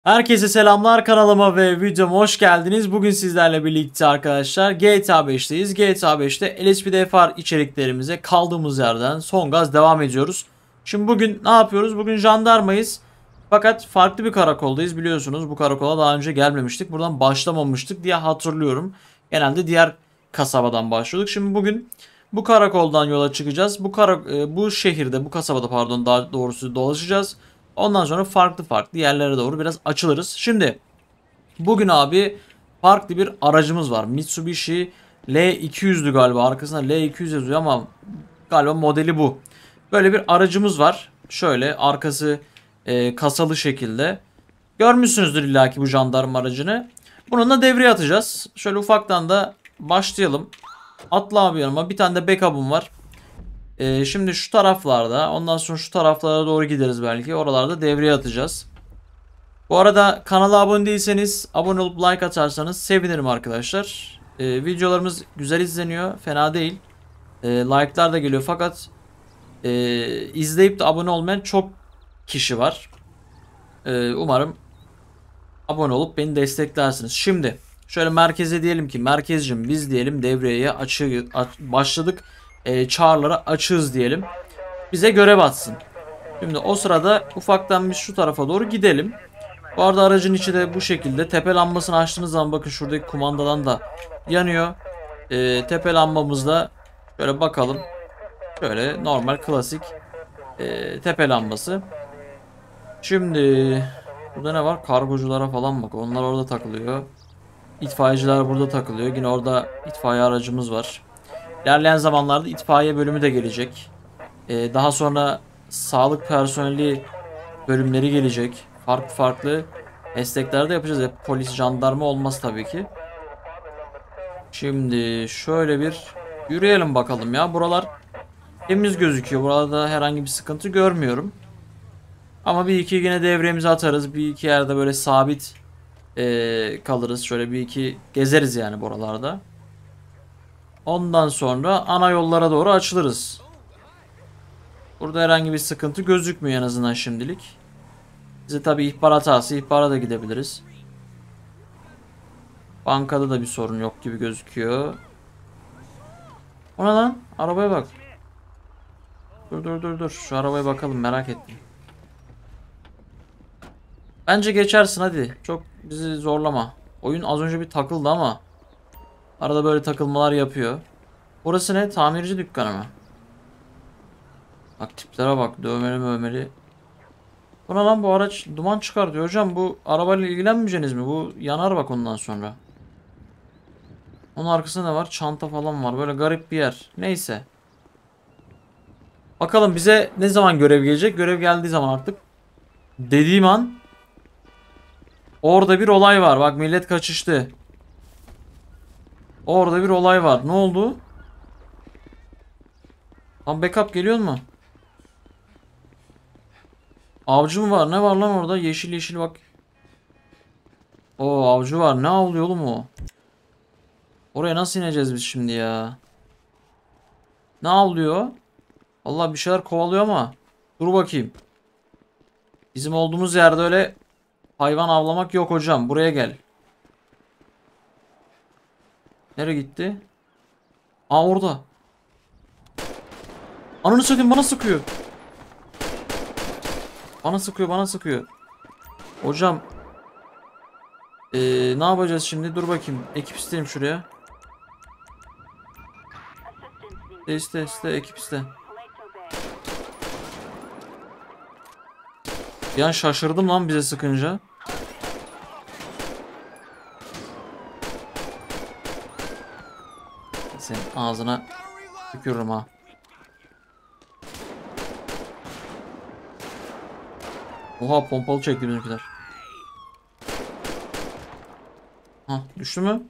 Herkese selamlar, kanalıma ve videoma hoş geldiniz. Bugün sizlerle birlikte arkadaşlar GTA 5'teyiz. GTA 5'te LSPDFR içeriklerimize kaldığımız yerden son gaz devam ediyoruz. Şimdi bugün ne yapıyoruz? Bugün jandarmayız. Fakat farklı bir karakoldayız, biliyorsunuz. Bu karakola daha önce gelmemiştik. Buradan başlamamıştık diye hatırlıyorum. Genelde diğer kasabadan başlıyorduk. Şimdi bugün bu karakoldan yola çıkacağız. Bu şehirde, bu kasabada pardon, daha doğrusu dolaşacağız. Ondan sonra farklı yerlere doğru biraz açılırız. Şimdi bugün abi farklı bir aracımız var. Mitsubishi L200'lü galiba. Arkasında L200 yazıyor ama galiba modeli bu. Böyle bir aracımız var. Şöyle arkası kasalı şekilde. Görmüşsünüzdür illaki bu jandarma aracını. Bununla devreye atacağız. Şöyle ufaktan da başlayalım. Atla abi yanıma. Bir tane de backup'um var. Şimdi şu taraflarda, ondan sonra şu taraflara doğru gideriz belki. Oralarda devreye atacağız. Bu arada kanala abone değilseniz abone olup like atarsanız sevinirim arkadaşlar. Videolarımız güzel izleniyor, fena değil. Like'lar da geliyor fakat izleyip de abone olmayan çok kişi var. Umarım abone olup beni desteklersiniz. Şimdi şöyle merkeze diyelim ki, merkezcim biz diyelim devreye başladık. Çağrılara açığız diyelim. Bize görev atsın. Şimdi o sırada ufaktan biz şu tarafa doğru gidelim. Bu arada aracın içi de bu şekilde. Tepe lambasını açtığınız zaman bakın şuradaki kumandadan da yanıyor. Tepe lambamızda şöyle bakalım. Şöyle normal klasik tepe lambası. Şimdi burada ne var? Kargoculara falan bak. Onlar orada takılıyor. İtfaiyeciler burada takılıyor. Yine orada itfaiye aracımız var. İlerleyen zamanlarda itfaiye bölümü de gelecek. Daha sonra sağlık personeli bölümleri gelecek. Farklı meslekler de yapacağız. Hep polis, jandarma olmaz tabii ki. Şimdi şöyle bir yürüyelim bakalım ya. Buralar temiz gözüküyor. Burada herhangi bir sıkıntı görmüyorum. Ama bir iki yine devremizi atarız. Bir iki yerde böyle sabit kalırız. Şöyle bir iki gezeriz yani buralarda. Ondan sonra ana yollara doğru açılırız. Burada herhangi bir sıkıntı gözükmüyor en azından şimdilik. Bize tabi ihbar hatası, ihbara da gidebiliriz. Bankada da bir sorun yok gibi gözüküyor. O ne lan? Arabaya bak. Dur. Şu arabaya bakalım, merak ettim. Bence geçersin hadi. Çok bizi zorlama. Oyun az önce bir takıldı ama arada böyle takılmalar yapıyor. Burası ne? Tamirci dükkanı mı? Bak tiplere bak. Dövmeli mövmeli. Bu ne lan, bu araç duman çıkartıyor. Hocam bu arabayla ilgilenmeyeceksiniz mi? Bu yanar bak ondan sonra. Onun arkasında ne var? Çanta falan var. Böyle garip bir yer. Neyse. Bakalım bize ne zaman görev gelecek? Görev geldiği zaman artık dediğim an orada bir olay var. Bak millet kaçıştı. Orada bir olay var. Ne oldu? Tam backup geliyor mu? Avcı mı var? Ne var lan orada? Yeşil yeşil bak. O avcı var. Ne avlıyor oğlum o? Oraya nasıl ineceğiz biz şimdi ya? Ne avlıyor? Allah bir şeyler kovalıyor ama. Dur bakayım. Bizim olduğumuz yerde öyle hayvan avlamak yok hocam. Buraya gel. Nereye gitti? Aa orada. Ananı satayım, bana sıkıyor. Bana sıkıyor. Hocam. Ne yapacağız şimdi? Dur bakayım. Ekip isteyeyim şuraya. İste ekip iste. Bir an şaşırdım lan bize sıkınca. Senin ağzına tükürürüm ha. Oha, pompalı çekti bizimkiler. Ha, düştü mü?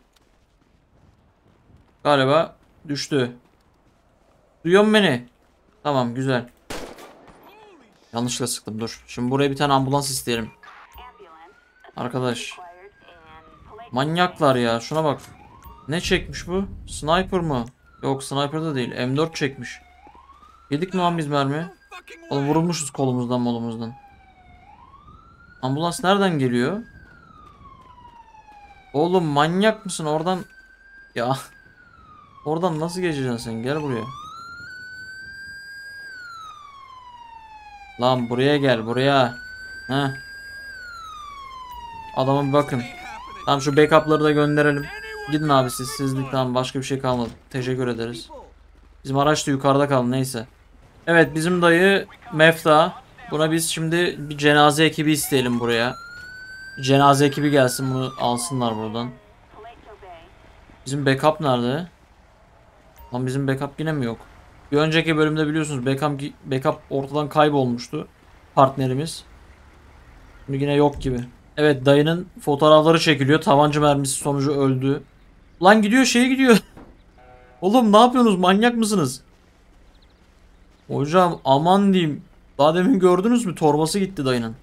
Galiba düştü. Duyuyor musun beni? Tamam, güzel. Yanlışlıkla sıktım, dur. Şimdi buraya bir tane ambulans isteyelim. Arkadaş. Manyaklar ya, şuna bak. Ne çekmiş bu? Sniper mı? Yok, sniper da değil. M4 çekmiş. Yedik mi lan biz mermi? Oğlum vurulmuşuz kolumuzdan molumuzdan. Ambulans nereden geliyor? Oğlum manyak mısın oradan? Ya oradan nasıl geçeceksin sen? Gel buraya. Lan buraya gel buraya. Heh. Adama bir bakın. Tamam şu backup'ları da gönderelim. Gidin abi siz. Sizlik tamam, başka bir şey kalmadı. Teşekkür ederiz. Bizim araç da yukarıda kaldı, neyse. Evet, bizim dayı Mefta. Buna biz şimdi bir cenaze ekibi isteyelim buraya. Cenaze ekibi gelsin, bunu alsınlar buradan. Bizim backup nerede? Lan bizim backup yine mi yok? Bir önceki bölümde biliyorsunuz backup ortadan kaybolmuştu. Partnerimiz. Şimdi yine yok gibi. Evet, dayının fotoğrafları çekiliyor. Tabanca mermisi sonucu öldü. Lan gidiyor, şeye gidiyor. Oğlum ne yapıyorsunuz? Manyak mısınız? Hocam aman diyeyim. Daha demin gördünüz mü? Torbası gitti dayının.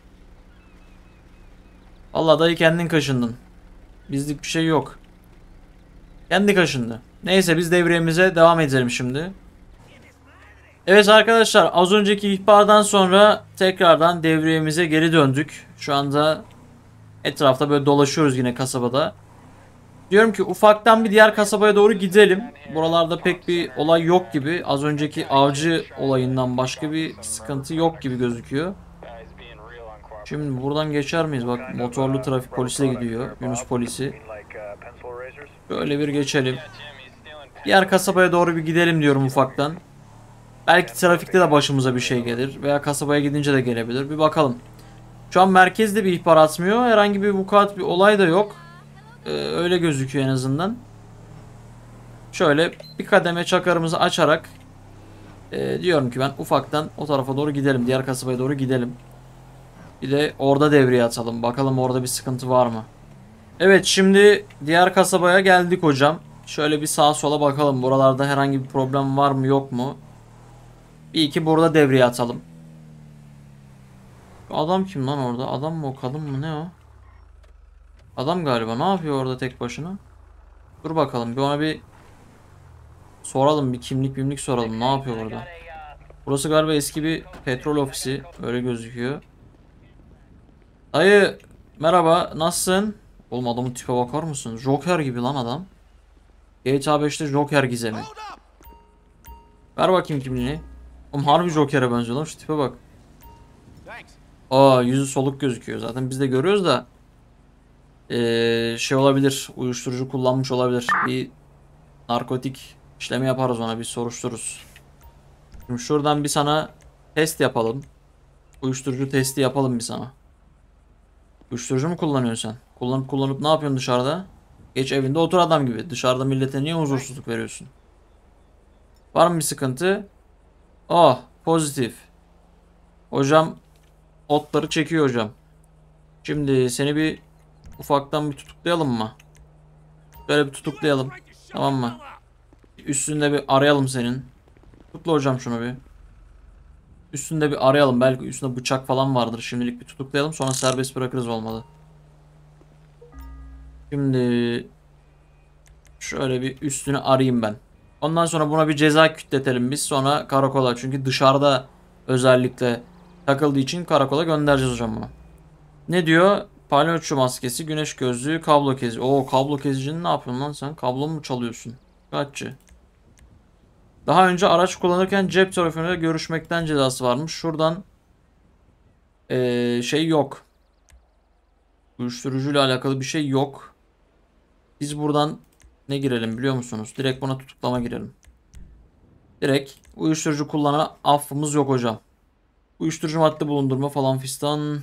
Vallahi dayı kendin kaşındın. Bizlik bir şey yok. Kendi kaşındı. Neyse biz devriyemize devam edelim şimdi. Evet arkadaşlar, az önceki ihbardan sonra tekrardan devriyemize geri döndük. Şu anda etrafta böyle dolaşıyoruz yine kasabada. Diyorum ki ufaktan bir diğer kasabaya doğru gidelim. Buralarda pek bir olay yok gibi. Az önceki avcı olayından başka bir sıkıntı yok gibi gözüküyor. Şimdi buradan geçer miyiz? Bak motorlu trafik polisi de gidiyor. Yunus polisi. Böyle bir geçelim. Diğer kasabaya doğru bir gidelim diyorum ufaktan. Belki trafikte de başımıza bir şey gelir. Veya kasabaya gidince de gelebilir. Bir bakalım. Şu an merkezde bir ihbar atmıyor. Herhangi bir vukuat, bir olay da yok. Öyle gözüküyor en azından. Şöyle bir kademe çakarımızı açarak diyorum ki ben ufaktan o tarafa doğru gidelim. Diğer kasabaya doğru gidelim. Bir de orada devreye atalım. Bakalım orada bir sıkıntı var mı? Evet, şimdi diğer kasabaya geldik hocam. Şöyle bir sağa sola bakalım. Buralarda herhangi bir problem var mı yok mu? Bir iki burada devreye atalım. Adam kim lan orada? Adam mı o, kadın mı, ne o? Adam galiba. Ne yapıyor orada tek başına? Dur bakalım bir ona bir soralım. Bir kimlik soralım. Ne yapıyor orada? Burası galiba eski bir petrol ofisi. Öyle gözüküyor. Dayı merhaba, nasılsın? Oğlum adamın tipe bakar mısın? Joker gibi lan adam. GTA 5'te Joker gizemi. Ver bakayım kimliğini. Oğlum harbi Joker'e benziyor lan, şu tipe bak. Aa, yüzü soluk gözüküyor. Zaten biz de görüyoruz da. Şey olabilir. Uyuşturucu kullanmış olabilir. Bir narkotik işlemi yaparız ona. Bir soruştururuz. Şimdi şuradan bir sana test yapalım. Uyuşturucu testi yapalım bir sana. Uyuşturucu mu kullanıyorsun sen? Kullanıp ne yapıyorsun dışarıda? Geç evinde otur adam gibi. Dışarıda millete niye huzursuzluk veriyorsun? Var mı bir sıkıntı? Oh, pozitif. Hocam otları çekiyor hocam. Şimdi seni bir ufaktan bir tutuklayalım mı? Böyle bir tutuklayalım. Tamam mı? Üstünde bir arayalım senin. Tutukla hocam şunu bir. Üstünde bir arayalım. Belki üstünde bıçak falan vardır. Şimdilik bir tutuklayalım. Sonra serbest bırakırız olmadı. Şimdi şöyle bir üstünü arayayım ben. Ondan sonra buna bir ceza kütletelim biz. Sonra karakola. Çünkü dışarıda özellikle takıldığı için karakola göndereceğiz hocam bunu. Ne diyor? Palyaço maskesi, güneş gözlüğü, kablo kesici. Oo, kablo kesicini ne yapıyorsun lan sen? Kablo mu çalıyorsun? Kaççı? Daha önce araç kullanırken cep telefonuyla görüşmekten cezası varmış. Şuradan şey yok. Uyuşturucuyla alakalı bir şey yok. Biz buradan ne girelim biliyor musunuz? Direkt buna tutuklama girelim. Direkt uyuşturucu kullanana affımız yok hocam. Uyuşturucu madde bulundurma falan fistan.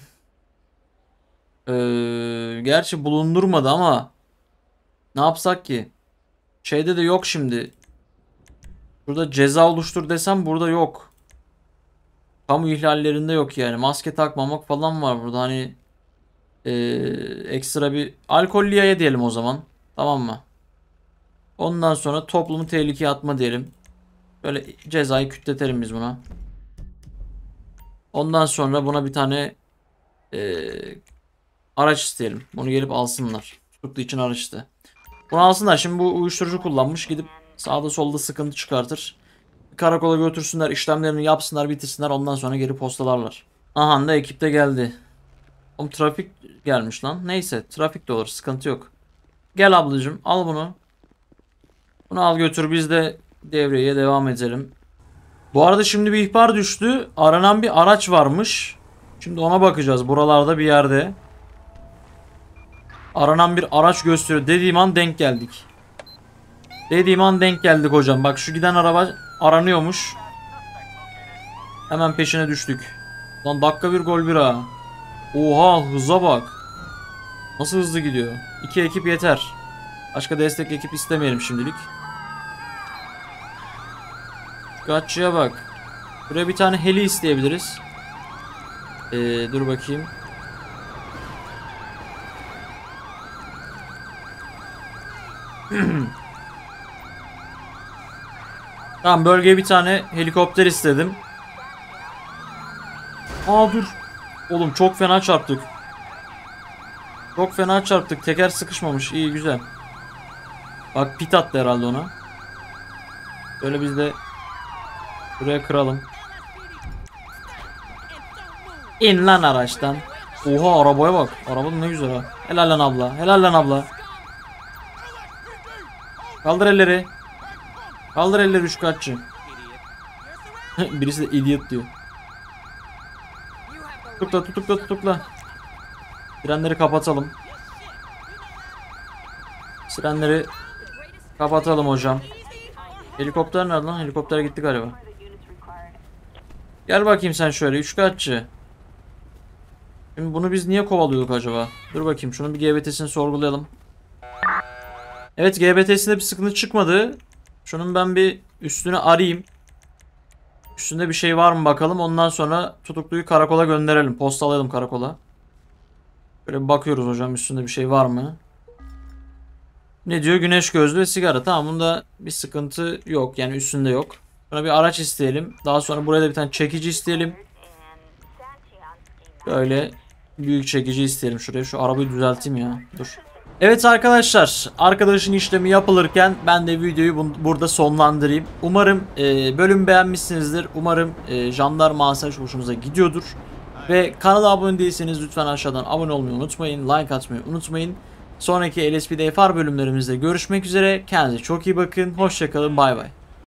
Gerçi bulundurmadı ama ne yapsak ki? Şeyde de yok şimdi. Burada ceza oluştur desem burada yok. Kamu ihlallerinde yok yani. Maske takmamak falan var burada. Hani ekstra bir alkollüye diyelim o zaman. Tamam mı? Ondan sonra toplumu tehlikeye atma diyelim. Böyle cezayı kütletelim biz buna. Ondan sonra buna bir tane araç isteyelim. Bunu gelip alsınlar. Tutuklu için araç iste. Bunu alsınlar. Şimdi bu uyuşturucu kullanmış. Gidip sağda solda sıkıntı çıkartır. Karakola götürsünler, işlemlerini yapsınlar, bitirsinler. Ondan sonra geri postalarlar. Aha da ekip de geldi. Oğlum trafik gelmiş lan. Neyse trafik de olur, sıkıntı yok. Gel ablacığım, al bunu. Bunu al götür, biz de devreye devam edelim. Bu arada şimdi bir ihbar düştü. Aranan bir araç varmış. Şimdi ona bakacağız buralarda bir yerde. Aranan bir araç gösteriyor. Dediğim an denk geldik. Dediğim an denk geldik hocam. Bak şu giden araba aranıyormuş. Hemen peşine düştük. Lan dakika bir gol bir ha. Oha, hıza bak. Nasıl hızlı gidiyor. 2 ekip yeter. Başka destek ekip istemeyelim şimdilik. Şu kaççıya bak. Buraya bir tane heli isteyebiliriz. Dur bakayım. Tamam, bölgeye bir tane helikopter istedim. Aa dur. Oğlum çok fena çarptık. Çok fena çarptık. Teker sıkışmamış. İyi, güzel. Bak pit attı herhalde ona. Böyle biz de buraya kıralım. İn lan araçtan. Oha, arabaya bak. Araba ne güzel ha. Helal lan abla. Helal lan abla. Kaldır elleri. Kaldır elleri üçkağıtçı. Birisi de idiot diyor. Tutukla tutukla tutukla. Frenleri kapatalım. Sirenleri kapatalım hocam. Helikopter nerede lan? Helikoptere gitti galiba. Gel bakayım sen şöyle üçkağıtçı. Şimdi bunu biz niye kovalıyorduk acaba? Dur bakayım, şunun bir GBT'sini sorgulayalım. Evet, GBT'sinde bir sıkıntı çıkmadı. Şunun ben bir üstünü arayayım. Üstünde bir şey var mı bakalım. Ondan sonra tutukluyu karakola gönderelim. Postalayalım karakola. Böyle bir bakıyoruz hocam, üstünde bir şey var mı? Ne diyor? Güneş gözlü ve sigara. Tamam, bunda bir sıkıntı yok. Yani üstünde yok. Buna bir araç isteyelim. Daha sonra buraya da bir tane çekici isteyelim. Böyle büyük çekici isteyelim şuraya. Şu arabayı düzelteyim ya. Dur. Evet arkadaşlar, arkadaşın işlemi yapılırken ben de videoyu burada sonlandırayım. Umarım bölüm beğenmişsinizdir. Umarım jandarma asayiş hoşunuza gidiyordur. Ve kanala abone değilseniz lütfen aşağıdan abone olmayı unutmayın. Like atmayı unutmayın. Sonraki LSPDFR bölümlerimizde görüşmek üzere. Kendinize çok iyi bakın. Hoşça kalın. Bay bay.